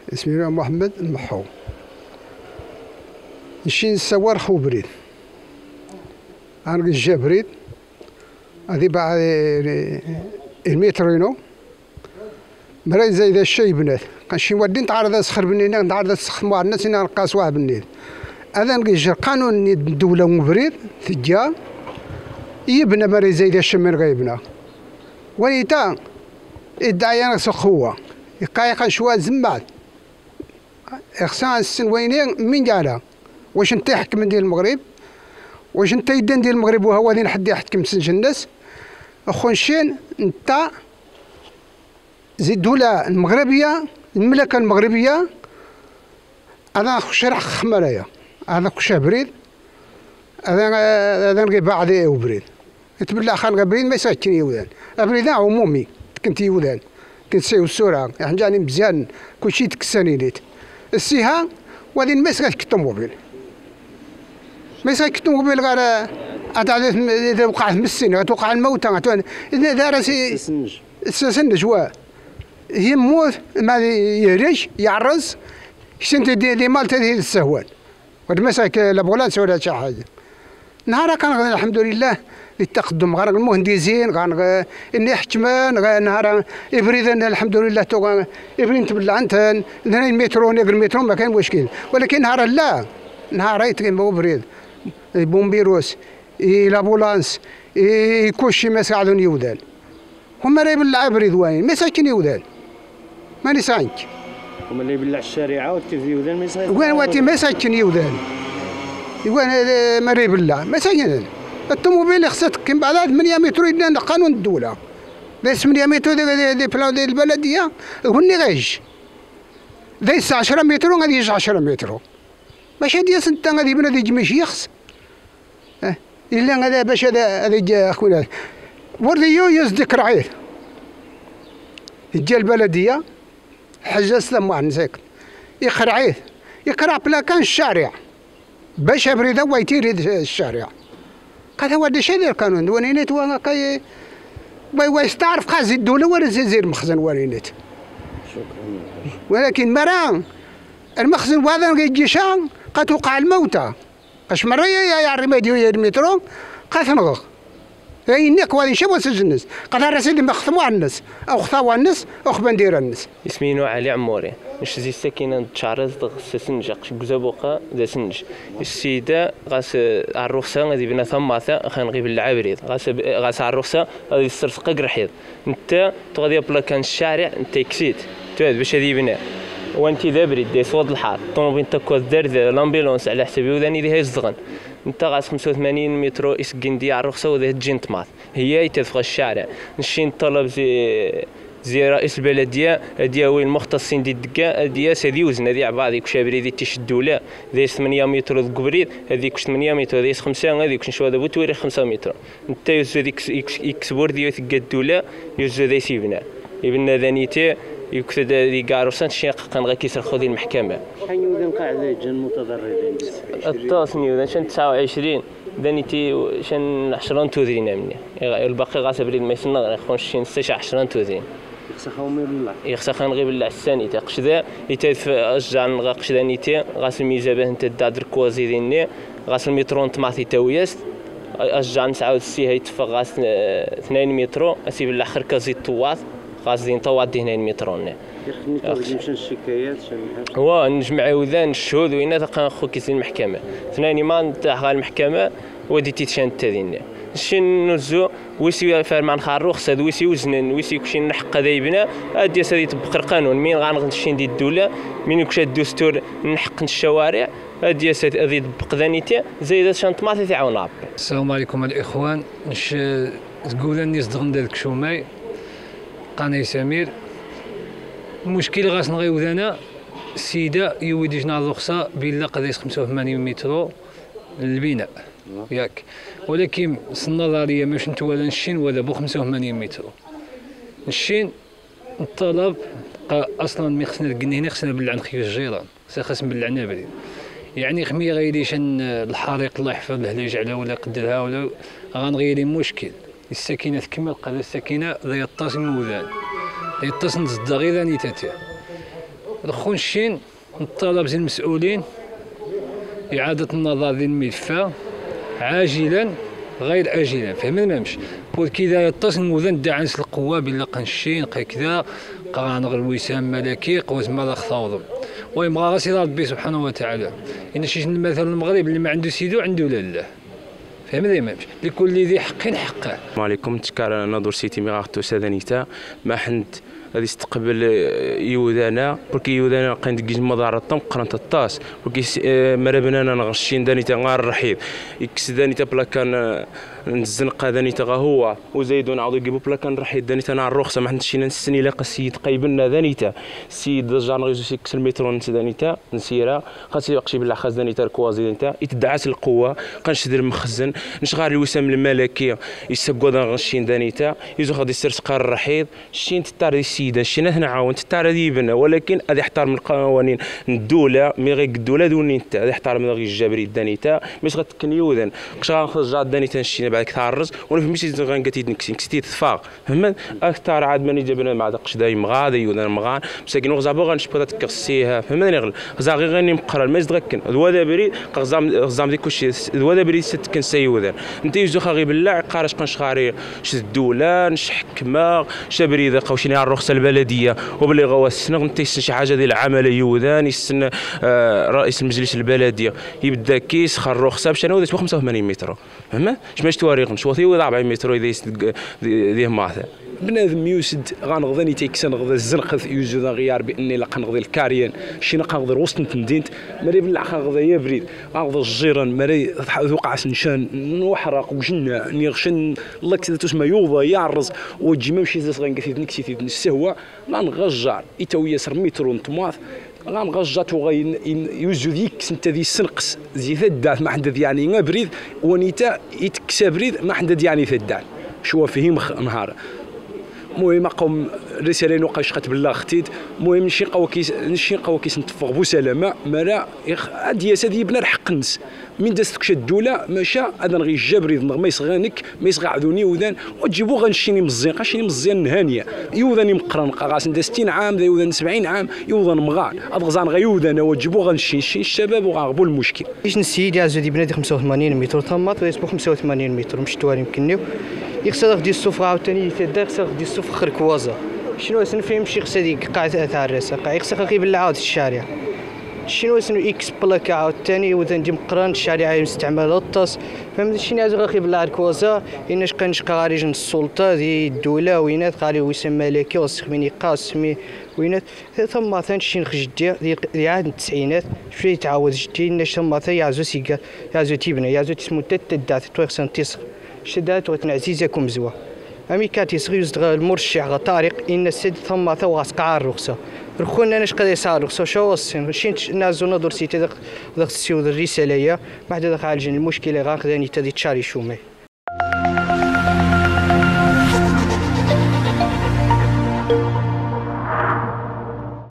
اسمي محمد المحو. نشي نسوار خو بريد، أنا جا بريد هذه بعد المترينو مريض زي ذا الشيء بنات كنشي ودي نتعرض اسخر بنينا نتعرض اسخر مع الناس انا نقاس واحد بنيت هذا نجي قانون الدولة مبريد ثجا يبنى مريض زي ذا الشيء من غيبنا وليتا ادعي انا سخوه يقايق شويه زمات اخسان السن وينين من جانا واش انت يحكم ديال المغرب واش انت يدين ديال المغرب وهو اللي حد يحكم سنج الناس اخو نشين انت زي الدولة المغربية المملكة المغربية انا شرح خمرايا انا خشاه بريد هذا نغي بعد وبريد تبلا خان بريد ما يسكن يودان بريد عمومي كنت يودان كنت سيو السورة يعني جاني مزيان كلشي تكساني ليت السيها وهذه ما يسكت الطوموبيل ما يسكت الطوموبيل غير إذا وقعت مسين توقع الموتى إذا دار سنج واه هي موت ما يريش يعرس شنت دي مالته هذه السهوان والمساك لابغولانس ولا شي حاجه نهار كان الحمد لله للتقدم غير المهندسين غير اني حكمان نهار ابريد الحمد لله تو ابريد تبلع انت المترو نقل المترو ما كان مشكل ولكن نهار لا نهار يتقيم بريد بومبيروس لابولانس كلشي ما ساعدون يودان هما اللي يبلع بريد وين ما ساكن يودان ماني سانك هما اللي يبلع الشارع وكيف يودان ما يساكن وين واتي ما ساكن يودان وين ما يبلع ما ساكن الطوموبيل اللي خصها تكون بعد 8 متر يدنا قانون الدوله ذا 8 متر دي بلان ديال البلديه هو اللي غيج ذا 10 متر وغادي يجي 10 متر باش هادي انت غادي يبنى دي جميش يخص الا هذا باش هذا اخويا ورديو يصدق رعيه يجي البلديه حجز لما نساك يقرعيه يقرع بلاكان الشارع باش بريده ويتير الشارع هذا هو الشيء ديال القانون ونينات وكاي ويستعرف قاز الدوله ولا زير المخزن ونينات شكرا ولكن مرا المخزن هذا يجي شان قتوقع الموتى اش مره يا رماديو يا المترو قتنغ إنك وادي نشوف الناس قد راسيدي مخصموا على الناس أو خطاوا الناس أو خبندير الناس. اسمي نوع علي عموري نش زي السكينة تشارز غس سنج قش جزابوقا ذا سنج السيدة غاس على الرخصة غادي بنا ثماثة خان غيب العبريد غاس على الرخصة غادي يسترسق قرحيد أنت تغادي بلاكان الشارع أنت كسيت تواد باش هذي بنا وأنت ذا بريد دي صوت الحار طوموبيل تكو الدار لامبيلونس على حسابي وذاني ذي هاي الزغن انت غاس 85 مترو اسكندي على الرخصه وذا تجين طماط هي يتفق الشارع نشين طلب زي رئيس البلديه هادي وين المختصين دي الدكا هادي سادي وزن هادي عبادي كش بريدي تشدوا لا ذي 8 متر الكبريد هذيك 8 متر ذي 5 هذيك نشوا هذا بوتوري 5 متر انت يوزو ديك يكسبور ديال تقادوا لا يوزو ذي سيبنا يبنا ذانيتي يكثر دي كاروسان شي كان غير كيسر خذي المحكمه شحال يودان قاعده جن متضررين الطاسني يودان شن 29 دانيتي شن 10 توذرين مني الباقي غاس بريد ما يسنى يخونش شي 10 توذرين يخسخهم يبلع يخسخن غير بالله الثاني تاقش ذا يتف اشجع غاقش ذانيتي غاس الميزابه انت دادر كوازي ديني غاس المترون طماطي تاويست اشجع نسعاود السي هي تفق غاس 2 مترو اسي بالاخر كازي طواط قاصدين طواد هنا المترون يخني تمشي الشكايات هو نجمع وذان الشهود وين تلقى خو كيسين المحكمه ثاني ما نتاع المحكمه ودي تيتشان تاذين شن نزو ويسي فارمان خاروخ ساد ويسي وزنن ويسي كشي نحق دايبنا ادي سادي تبقى القانون مين غنغشين دي الدوله مين كش الدستور نحق الشوارع ادي ساد ادي تبقى ذانيتي زايد شنط ما تعاون ربي. السلام عليكم الاخوان نش تقول اني صدغن دالك شوماي قناي سمير المشكل غاس نغيوذانا السيده يودي جنا الرخصه بلا قضيس 85 مترو للبناء ياك ولكن النظريه ماش انت ولا نشين ولا بو 85 مترو نشين الطلب اصلا ما خصنا هنا خصنا نبلع نخيو الجيران خصنا نبلعنا بريد يعني خمي غيريشن الحريق الله يحفظ له يجعلها ولا يقدرها ولا غنغيري مشكل السكينه تكمل قال السكينه ذا يتصل موذان يتصل زد غير ثاني تاتي دخون الشين نطالب زين المسؤولين إعادة النظر ذي الملفة عاجلا غير آجلا، فهمنا مش كذا يتصل مذن داعنس القوة بلا قنشين كذا قران غير وسام ملكي قوز مالا خطاوضم ويبغى غاسي ربي سبحانه وتعالى. إن شي مثلا المغرب اللي ما عنده سيدو عنده لاله، فهم دايما لكل ذي حق حقه. السلام عليكم. تشكر نادور سيتي ميغاختو سادانيتا ما حنت هذه استقبل يودانا بركي يودانا قند جيج مضار الطم قرنت الطاس بركي مربنا نغشين دانيتا غار الرحيض يكس دانيتا بلا كان نزنقه دانيتا هو وزيدون عاودوا يجيبوا بلا كان رحيض دانيتا نار الرخصه ما حنتش نسني لاقى السيد قيبلنا دانيتا السيد دجا نغيزو سيكس المترو دانيتا نسيرا خاصي يقشي بالله خاص دانيتا الكوازي دانيتا يتدعس القوه قنشد المخزن نشغال الوسام الملكيه يسقوا غشين دانيتا يزو خاص يسير سقار الرحيض شين تطار السيده شينا هنا عاون تطار يبنى ولكن هذا يحترم القوانين الدوله مي غير الدوله دوني انت هذا يحترم غير الجبري دانيتا مش غتكن يوذن كش غنخرج دانيتا نشينا بعد تعرز ونفهم ماشي غنقتي نكسي كستي تفاق فهمت اكثر عاد ماني جبنا مع دقش دايم غادي يوذن مغان مساكين وغزابو غنشبو تكسيها فهمتني غل غزا غير غني مقرا الماس دغكن الودا بري غزام ديك كلشي الودا بري ستكن سيوذن انت يزو خاغي بالله قارش قنشخاري ش الدوله نش حكمه شبري ذا قوشني على الرخصه البلديه وبلي غواسنا انت شي حاجه ديال العمل يوذان يستنى رئيس المجلس البلديه يبدا كيس الرخصه باش انا 85 متر فهمت باش تواريق نشوفي 40 متر ديه ماثا بنادم يوسد غنغضني تيكسن غض الزنقذ يوزو ذا غيار باني لا قنغضي الكاريان شي نقنغض وسط مدينه مري بالله غنغضي يا بريد غنغض الجيران مري وقع سنشان نوحرق وجنا نيغشن الله كذا تسمى يوضا يعرز وجي ممشي زاس غنكثيد نكسيد السهوه غنغجر يتويا سر مترو نطماث غنغجات وغي يوزو ذيك انت ذي السنقس زي ثدات ما حدد يعني بريد ونيتا يتكسى بريد ما حدد يعني ثدات شو فيه نهار المهم قوم رسالين وقاش خات بالله ختيد المهم نشي قواكيس نتفق بسلامه مرا هادي سادي بنا الحق نس من داستك الدوله ماشى هذا غير الجبري ما يصغانك ما يصغعذوني وذان وتجيبو غنشيني مزيان غنشيني مزيان هانيه يوذاني مقرن غاس 60 عام ذا يوذان 70 عام يوذان مغان ابغزان غيوذان وتجيبو غنشين الشباب وغنغبو المشكل باش نسيد يعزو دي بنادي 85 متر طماط ويسبو 85 متر مش توالي يمكننيو يخسر غدي الصفر عاوتاني يتدا يخسر غدي الصفر خر كوازا شنو سنفهم شي خسر ديك قاعده تاع الراسه قاع يخسر غير بالعاود الشارع شنو سنو اكس بلاك عاوتاني وذن دي مقران الشارع مستعمل الطاس فهمت شنو هذا غير بالعاود كوازا اناش كنشقى خارج السلطه دي الدوله وينات خالي وسام ملكي وسخميني قاسمي وينات ثم ثاني شي نخرج دي عاد التسعينات شويه تعاود جدي ناش ثم ثاني يعزو سيكا يعزو تيبنا يعزو تسمو تدات تويخسن تيسخ شدات وتنعزيزكم زوا امي كاتي صغيوز المرشح غا طارق ان السد ثم ثواس قاع الرخصه رخونا انا شقد يسار الرخصه شو السن شين نازو نظر سيتي داك السيود الرساليه بعد داك عالجين المشكله غا خداني تدي تشاري شومي